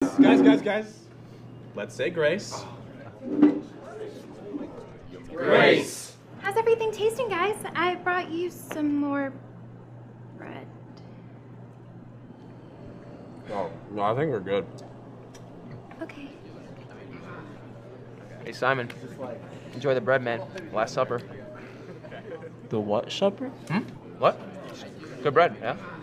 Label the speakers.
Speaker 1: Guys. Let's say grace.
Speaker 2: Grace.
Speaker 3: How's everything tasting, guys? I brought you some more bread.
Speaker 1: Oh, no, I think we're good.
Speaker 3: Okay.
Speaker 2: Hey, Simon. Enjoy the bread, man. Last supper.
Speaker 4: The what supper?
Speaker 2: What? Good bread, yeah?